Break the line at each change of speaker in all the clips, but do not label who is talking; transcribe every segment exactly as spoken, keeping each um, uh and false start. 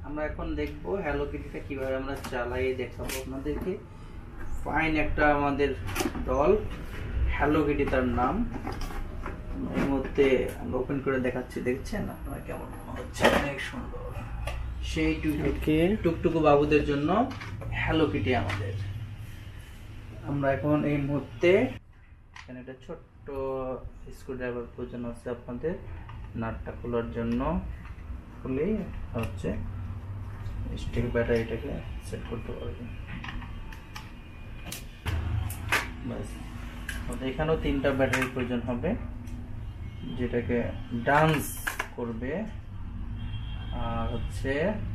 আমরা এখন দেখবো হ্যালো কিটিটা কিভাবে আমরা চালাই, দেখাবো আপনাদেরকে। ফাইন একটা আমাদের ডল হ্যালো কিটি, তার নাম। এই মুহূর্তে আমরা ওপেন করে দেখাচ্ছি, দেখছেন আপনারা কেমন হচ্ছে? অনেক সুন্দর, সেই টুকটুকু বাবুদের জন্য হ্যালো কিটি আমাদের। আমরা এখন এই মুহূর্তে এখানে একটা ছোট্ট স্ক্রুড্রাইভার প্রয়োজন আছে আপনাদের নাটটা খোলার জন্য। খুলেই হচ্ছে স্টিক ব্যাটারিটাকে সেট করতে পারবেন। বাস, এখানেও তিনটা ব্যাটারির প্রয়োজন হবে, যেটাকে ডান্স করবে। আর হচ্ছে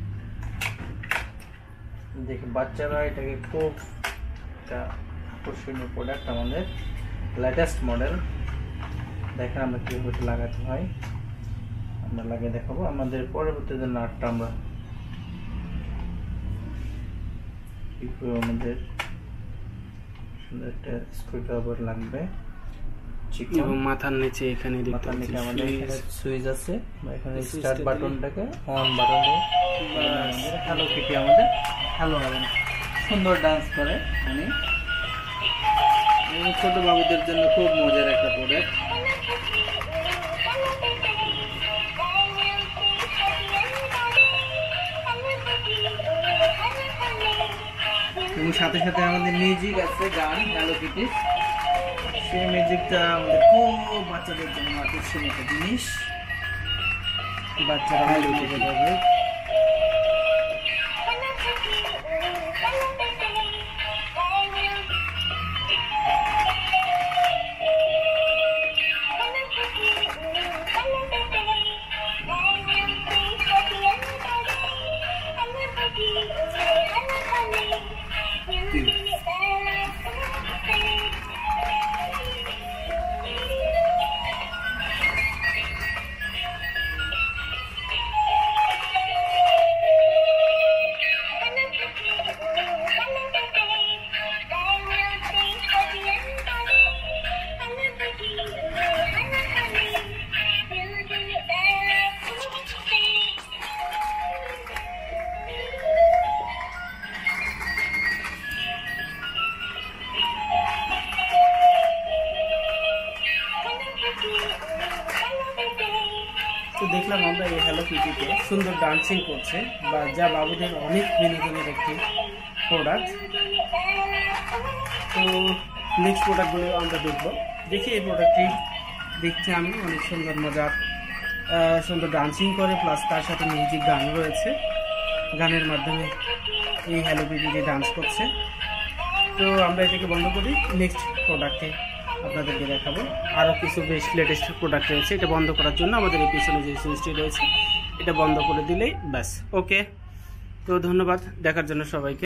দেখে বাচ্চারা এটাকে খুব একটা আকর্ষণীয় প্রোডাক্ট, আমাদের লেটেস্ট মডেল। দেখেন আমরা কীভাবে লাগাতে হয়, আমরা লাগিয়ে দেখাবো। আমাদের পরবর্তীতে নাটটা আমরা আমাদের সুন্দর একটা স্ক্রুড্রাইভার লাগবে এবং মাথার নিচে এখানে মাথার নিচে আমাদের সুইচ আছে, বা এখানে স্টার্ট বাটনটাকে অন বাটনে আমাদের হ্যালো কিটি আমাদের হ্যালো হবে, সুন্দর ডান্স করে। মানে ছোট বাবুদের জন্য খুব মজার একটা প্রোডাক্ট। এবং সাথে সাথে আমাদের মিউজিক আছে, গান হ্যালো কিটি। সেই মিউজিকটা আমাদের খুব বাচ্চাদের জন্য আকর্ষণীয় একটা জিনিস, বাচ্চারা হ্যালো কিটি পাবে। তো দেখলাম আমরা এই হ্যালো কিটিতে সুন্দর ডান্সিং করছে, বা যা বাবুদের অনেক বিনোদনের একটি প্রোডাক্ট। তো নেক্সট প্রোডাক্টগুলো আমরা দেখবো। দেখি এই প্রোডাক্টটি দেখতে আমি অনেক সুন্দর মজার, সুন্দর ডান্সিং করে, প্লাস তার সাথে মিউজিক গান রয়েছে, গানের মাধ্যমে এই হ্যালো কিটিটি ডান্স করছে। তো আমরা এটাকে বন্ধ করি, নেক্সট প্রোডাক্টে আপনাদেরকে দেখাবো। আরও কিছু বেশ লেটেস্ট প্রোডাক্ট রয়েছে, এটা বন্ধ করার জন্য আমাদের এই পিছনে যে সুইচটি রয়েছে এটা বন্ধ করে দিলেই ব্যাস। ওকে, তো ধন্যবাদ দেখার জন্য সবাইকে।